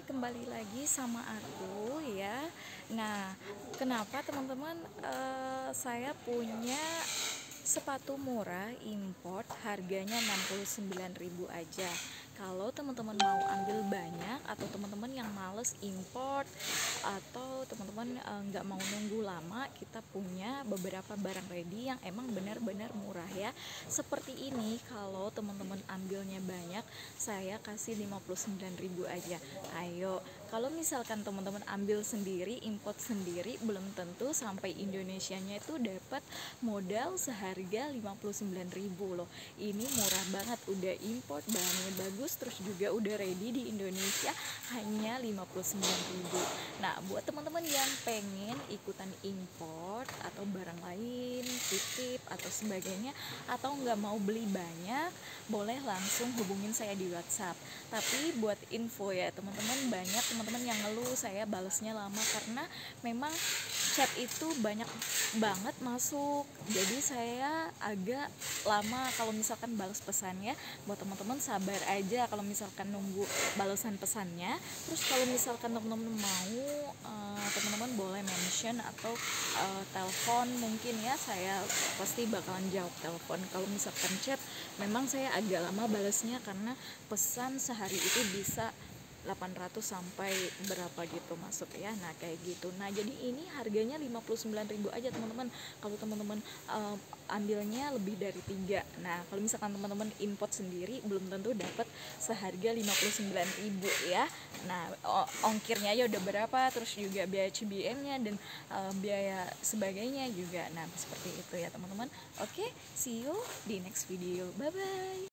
kembali lagi sama aku ya. Nah, kenapa teman-teman saya punya sepatu murah import harganya 69.000 aja. Kalau teman-teman mau ambil banyak atau teman-teman yang males import atau teman-teman nggak mau nunggu lama, kita punya beberapa barang ready yang emang benar-benar murah ya. Seperti ini, kalau teman-teman ambilnya banyak, saya kasih 59.000 aja. Ayo, kalau misalkan teman-teman ambil sendiri, import sendiri, belum tentu sampai Indonesianya itu dapat modal seharga 59.000 loh. Ini murah banget, udah import, bahannya bagus, terus juga udah ready di Indonesia, hanya 59.000. Nah, buat teman-teman yang pengen ikutan import atau barang lain, titip atau sebagainya, atau nggak mau beli banyak, boleh langsung hubungin saya di WhatsApp. Tapi buat info ya teman-teman, banyak teman-teman yang ngeluh saya balesnya lama karena memang chat itu banyak banget masuk, jadi saya agak lama kalau misalkan balas pesannya. Buat teman-teman sabar aja kalau misalkan nunggu balasan pesannya. Terus kalau misalkan teman-teman mau, teman-teman boleh mention atau telepon mungkin ya, saya pasti bakalan jawab telepon. Kalau misalkan chat, memang saya agak lama balasnya karena pesan sehari itu bisa 800 sampai berapa gitu masuk ya. Nah kayak gitu. Nah jadi ini harganya 59.000 aja teman-teman. Kalau teman-teman ambilnya lebih dari 3. Nah kalau misalkan teman-teman import sendiri, belum tentu dapat seharga 59.000 ya. Nah ongkirnya aja udah berapa, terus juga biaya CBM nya dan biaya sebagainya juga. Nah seperti itu ya teman-teman. Oke, see you di next video, bye bye.